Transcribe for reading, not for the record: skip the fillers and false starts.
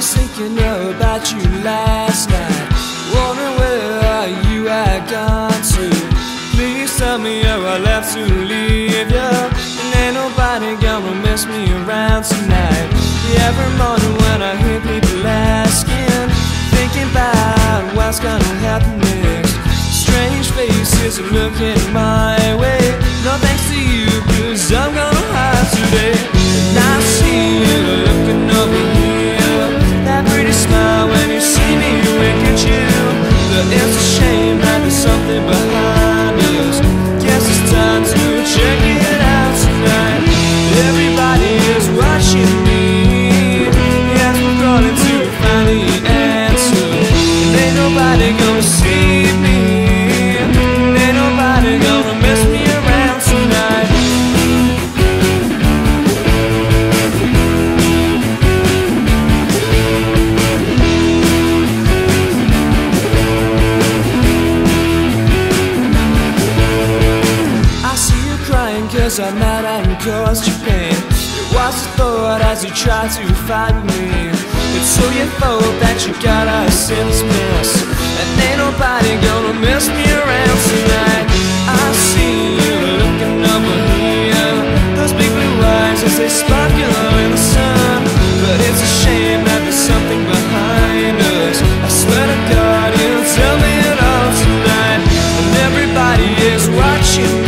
was thinking about you last night, wondering where you had gone to. Please tell me how I left to leave you, and ain't nobody gonna mess me around tonight. Every morning when I hear people asking, thinking about what's gonna happen next. Strange faces are looking my way. No thanks to you, 'cause I'm gonna hide today. And I see you looking over here, that pretty smile when you see me wink at you. But it's a shame that there's something behind us. Guess it's time to check it out tonight. Everybody is watching me, yes, we're calling to find the answer. And ain't nobody gonna see me, ain't nobody gonna mess me around tonight. I see you crying 'cause I'm mad and caused you pain. It was a thought as you tried to fight with me. It's so your fault that you got us in this mess, and ain't nobody gonna mess me around tonight. I see you looking over here, those big blue eyes as they sparkle in the sun. But it's a shame that there's something behind us. I swear to God, you'll tell me it all tonight. And everybody is watching me,